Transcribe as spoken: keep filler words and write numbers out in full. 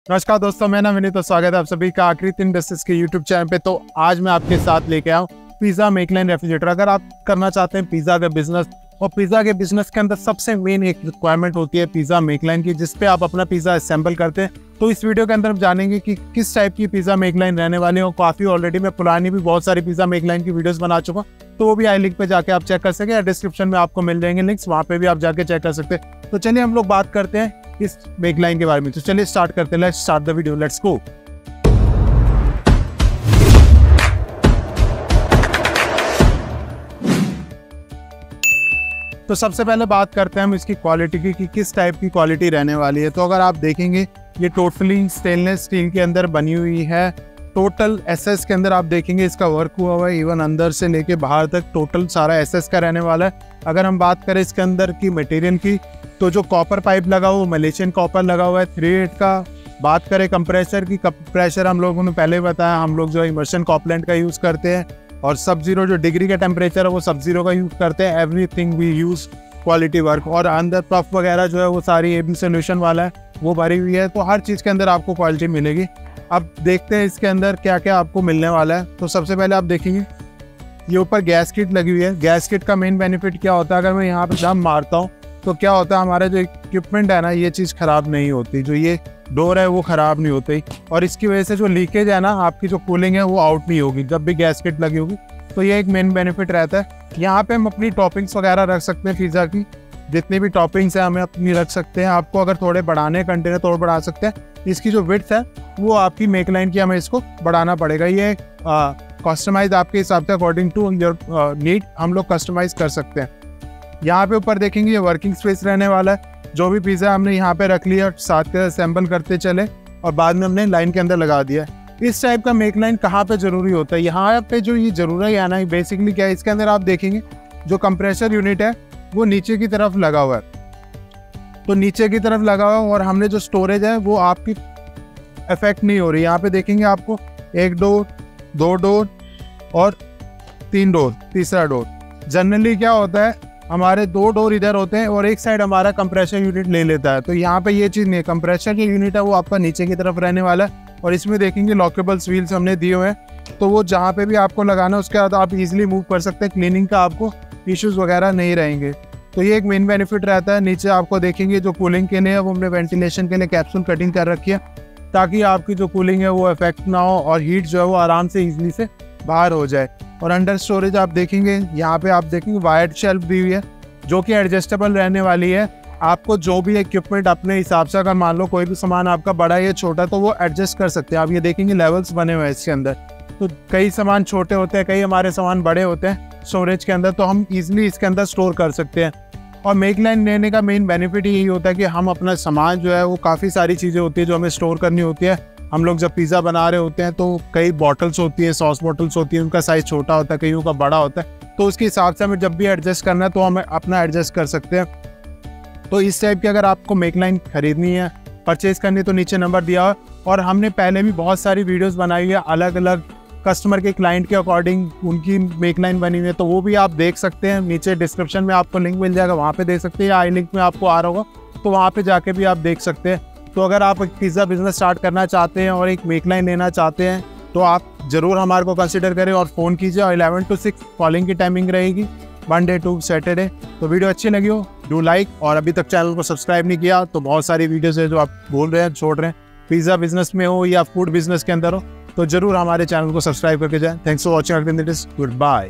नमस्कार दोस्तों, मैं नाम विनीत और स्वागत है आप सभी का आकृति इंडस्ट्रीज के यूट्यूब चैनल पे। तो आज मैं आपके साथ लेके आया हूँ पिज़्ज़ा मेकलाइन रेफ्रिजरेटर। अगर आप करना चाहते हैं पिज़्ज़ा का बिजनेस, और पिज़्ज़ा के बिजनेस के अंदर सबसे मेन एक रिक्वायरमेंट होती है पिज़्ज़ा मेकलाइन की, जिसपे आप अपना पिज़्ज़ा असेंबल करते हैं। तो इस वीडियो के अंदर हम जानेंगे कि किस टाइप की पिज़्ज़ा मेकलाइन रहने वाली है। और काफ़ी ऑलरेडी मैं पुरानी भी बहुत सारी पिज़्ज़ा मेकलाइन की वीडियोस बना चुका हूँ, तो वो भी आई लिंक पे जाके आप चेक कर सकें, या डिस्क्रिप्शन में आपको मिल जाएंगे लिंक्स, वहाँ पे भी आप जाके चेक कर सकते हैं। तो चलिए हम लोग बात करते हैं इस मेकलाइन के बारे में। तो चलिए स्टार्ट करते हैं, let's start the video, let's go. तो सबसे पहले बात करते हैं हम इसकी क्वालिटी की कि किस टाइप की क्वालिटी रहने वाली है। तो अगर आप देखेंगे ये टोटली स्टेनलेस स्टील के अंदर बनी हुई है। टोटल एसएस के अंदर आप देखेंगे इसका वर्क हुआ हुआ है, इवन अंदर से लेके बाहर तक टोटल सारा एसएस का रहने वाला है। अगर हम बात करें इसके अंदर की मटेरियल की, तो जो कॉपर पाइप लगा हुआ मलेशियन कॉपर लगा हुआ है थ्री एट का। बात करें कंप्रेसर की, कंप्रेसर हम लोगों ने पहले बताया, हम लोग जो इमर्शन कॉपलेंट का यूज़ करते हैं, और सब जीरो जो डिग्री का टेम्परेचर है वो सब जीरो का यूज़ करते हैं। Everything we use quality work. और अंदर पफ वगैरह जो है वो सारी एबी सोल्यूशन वाला है, वो भरी हुई है। तो हर चीज़ के अंदर आपको क्वालिटी मिलेगी। अब देखते हैं इसके अंदर क्या क्या आपको मिलने वाला है। तो सबसे पहले आप देखेंगे ये ऊपर गैस किट लगी हुई है। गैस किट का मेन बेनिफिट क्या होता है, अगर मैं यहाँ पे दम मारता हूँ तो क्या होता है, हमारा जो इक्विपमेंट है ना, ये चीज़ ख़राब नहीं होती। जो ये डोर है वो ख़राब नहीं होती, और इसकी वजह से जो लीकेज है ना, आपकी जो कूलिंग है वो आउट नहीं होगी जब भी गैस किट लगी होगी। तो ये एक मेन बेनिफिट रहता है। यहाँ पे हम अपनी टॉपिंग्स वगैरह रख सकते हैं, पिज़्ज़ा की जितनी भी टॉपिंग्स है हमें अपनी रख सकते हैं। आपको अगर थोड़े बढ़ाने कंटेनर थोड़े बढ़ा सकते हैं। इसकी जो विड्थ है वो आपकी मेकलाइन की हमें इसको बढ़ाना पड़ेगा। ये कस्टमाइज आपके हिसाब से अकॉर्डिंग टू योर नीड हम लोग कस्टमाइज कर सकते हैं। यहाँ पे ऊपर देखेंगे ये वर्किंग स्पेस रहने वाला है। जो भी पिज़्ज़ा हमने यहाँ पे रख लिया, साथ के असेंबल करते चले और बाद में हमने लाइन के अंदर लगा दिया। इस टाइप का मेकलाइन कहाँ पे ज़रूरी होता है, यहाँ पे जो ये ज़रूरी है ना, बेसिकली क्या है, इसके अंदर आप देखेंगे जो कंप्रेसर यूनिट है वो नीचे की तरफ लगा हुआ है। तो नीचे की तरफ लगा हुआ है, और हमने जो स्टोरेज है वो आपकी इफेक्ट नहीं हो रही। यहाँ पे देखेंगे आपको एक डोर, दो डोर और तीन डोर, तीसरा डोर। जनरली क्या होता है, हमारे दो डोर इधर होते हैं और एक साइड हमारा कंप्रेसर यूनिट ले लेता है। तो यहाँ पे ये चीज़ नहीं है, कंप्रेसर की यूनिट है वो आपका नीचे की तरफ रहने वाला है। और इसमें देखेंगे लॉकेबल्स व्हील्स हमने दिए हुए हैं, तो वो जहाँ पे भी आपको लगाना है उसके बाद आप इजीली मूव कर सकते हैं। क्लीनिंग का आपको इश्यूज वगैरह नहीं रहेंगे। तो ये एक मेन बेनिफिट रहता है। नीचे आपको देखेंगे जो कूलिंग के लिए है वो हमने वेंटिलेशन के लिए कैप्सूल कटिंग कर रखी है, ताकि आपकी जो कूलिंग है वो इफेक्ट ना हो और हीट जो है वो आराम से इजीली से बाहर हो जाए। और अंडर स्टोरेज आप देखेंगे, यहाँ पे आप देखेंगे वायर्ड शेल्फ दी हुई है जो कि एडजस्टेबल रहने वाली है। आपको जो भी इक्विपमेंट अपने हिसाब से, अगर मान लो कोई भी सामान आपका बड़ा या छोटा, तो वो एडजस्ट कर सकते हैं आप। ये देखेंगे लेवल्स बने हुए हैं इसके अंदर। तो कई सामान छोटे होते हैं, कई हमारे सामान बड़े होते हैं स्टोरेज के अंदर, तो हम इजीली इसके अंदर स्टोर कर सकते हैं। और मेकलाइन लेने का मेन बेनिफिट यही होता है कि हम अपना सामान जो है वो काफ़ी सारी चीज़ें होती है जो हमें स्टोर करनी होती है। हम लोग जब पिज़्ज़ा बना रहे होते हैं तो कई बॉटल्स होती है, सॉस बॉटल्स होती है, उनका साइज़ छोटा होता है, कईयों का बड़ा होता है। तो उसके हिसाब से हमें जब भी एडजस्ट करना है तो हमें अपना एडजस्ट कर सकते हैं। तो इस टाइप की अगर आपको मेकलाइन खरीदनी है, परचेज करनी है, तो नीचे नंबर दिया है। और हमने पहले भी बहुत सारी वीडियोस बनाई है अलग अलग कस्टमर के क्लाइंट के अकॉर्डिंग उनकी मेकलाइन बनी हुई है, तो वो भी आप देख सकते हैं। नीचे डिस्क्रिप्शन में आपको लिंक मिल जाएगा, वहाँ पे देख सकते हैं, या आई लिंक में आपको आ रहा होगा तो वहाँ पे जाके भी आप देख सकते हैं। तो अगर आप एक पिज़्ज़ा बिजनेस स्टार्ट करना चाहते हैं और एक मेकलाइन लेना चाहते हैं तो आप ज़रूर हमारे को कंसिडर करें और फ़ोन कीजिए। और इलेवन टू सिक्स कॉलिंग की टाइमिंग रहेगी, मंडे टू सैटरडे। तो वीडियो अच्छी लगी हो डू लाइक, और अभी तक चैनल को सब्सक्राइब नहीं किया तो बहुत सारी वीडियोज़ है जो आप बोल रहे हैं छोड़ रहे हैं, पिज़्ज़ा बिजनेस में हो या फूड बिजनेस के अंदर हो, तो जरूर हमारे चैनल को सब्सक्राइब करके जाएं। Thanks for watching, good bye.